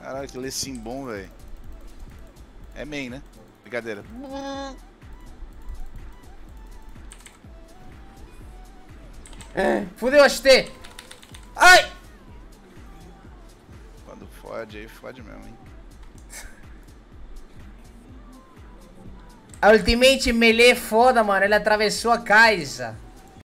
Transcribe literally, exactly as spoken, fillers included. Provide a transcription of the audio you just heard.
Caralho, que lecim bom, velho. É main, né? Brincadeira. Fudeu, H T. Ai! Quando fode, aí fode mesmo, hein? A ultimate melee é foda, mano. Ele atravessou a Kaisa.